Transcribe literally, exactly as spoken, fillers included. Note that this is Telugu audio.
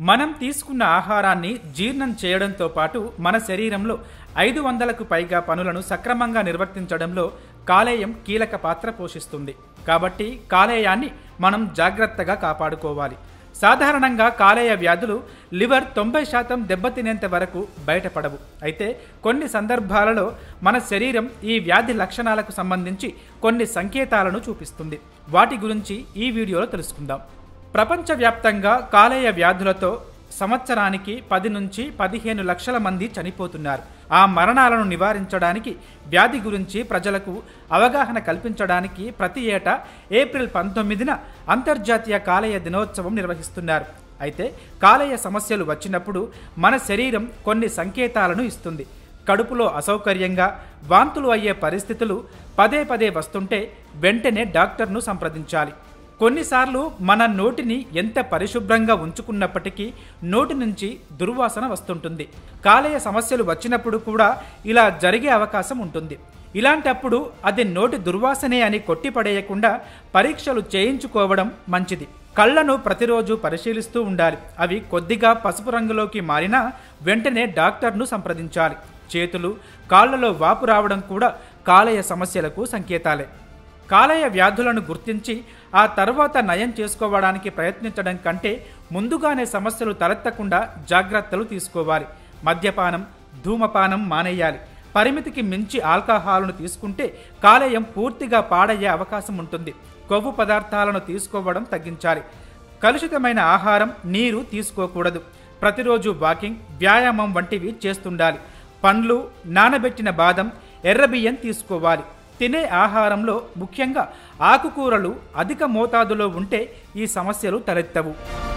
మనం తీసుకున్న ఆహారాన్ని జీర్ణం చేయడంతో పాటు మన శరీరంలో ఐదు వందలకు పైగా పనులను సక్రమంగా నిర్వర్తించడంలో కాలేయం కీలక పాత్ర పోషిస్తుంది. కాబట్టి కాలేయాన్ని మనం జాగ్రత్తగా కాపాడుకోవాలి. సాధారణంగా కాలేయ వ్యాధులు లివర్ తొంభై శాతం దెబ్బతినేంత వరకు బయటపడవు. అయితే కొన్ని సందర్భాలలో మన శరీరం ఈ వ్యాధి లక్షణాలకు సంబంధించి కొన్ని సంకేతాలను చూపిస్తుంది. వాటి గురించి ఈ వీడియోలో తెలుసుకుందాం. ప్రపంచవ్యాప్తంగా కాలేయ వ్యాధులతో సంవత్సరానికి పది నుంచి పదిహేను లక్షల మంది చనిపోతున్నారు. ఆ మరణాలను నివారించడానికి, వ్యాధి గురించి ప్రజలకు అవగాహన కల్పించడానికి ప్రతి ఏటా ఏప్రిల్ పంతొమ్మిదిన అంతర్జాతీయ కాలేయ దినోత్సవం నిర్వహిస్తున్నారు. అయితే కాలేయ సమస్యలు వచ్చినప్పుడు మన శరీరం కొన్ని సంకేతాలను ఇస్తుంది. కడుపులో అసౌకర్యంగా, వాంతులు అయ్యే పరిస్థితులు పదే పదే వస్తుంటే వెంటనే డాక్టర్ను సంప్రదించాలి. కొన్నిసార్లు మన నోటిని ఎంత పరిశుభ్రంగా ఉంచుకున్నప్పటికీ నోటి నుంచి దుర్వాసన వస్తుంటుంది. కాలేయ సమస్యలు వచ్చినప్పుడు కూడా ఇలా జరిగే అవకాశం ఉంటుంది. ఇలాంటప్పుడు అది నోటి దుర్వాసనే అని కొట్టిపడేయకుండా పరీక్షలు చేయించుకోవడం మంచిది. కళ్ళను ప్రతిరోజు పరిశీలిస్తూ ఉండాలి. అవి కొద్దిగా పసుపు రంగులోకి మారినా వెంటనే డాక్టర్ను సంప్రదించాలి. చేతులు, కాళ్లలో వాపు రావడం కూడా కాలేయ సమస్యలకు సంకేతాలే. కాలేయ వ్యాధులను గుర్తించి ఆ తర్వాత నయం చేసుకోవడానికి ప్రయత్నించడం కంటే ముందుగానే సమస్యలు తలెత్తకుండా జాగ్రత్తలు తీసుకోవాలి. మద్యపానం, ధూమపానం మానేయాలి. పరిమితికి మించి ఆల్కహాల్ను తీసుకుంటే కాలేయం పూర్తిగా పాడయ్యే అవకాశం ఉంటుంది. కొవ్వు పదార్థాలను తీసుకోవడం తగ్గించాలి. కలుషితమైన ఆహారం, నీరు తీసుకోకూడదు. ప్రతిరోజు వాకింగ్, వ్యాయామం వంటివి చేస్తుండాలి. పండ్లు, నానబెట్టిన బాదం, ఎర్రబియ్యం తీసుకోవాలి. తినే ఆహారంలో ముఖ్యంగా ఆకుకూరలు అధిక మోతాదులో ఉంటే ఈ సమస్యలు తలెత్తవు.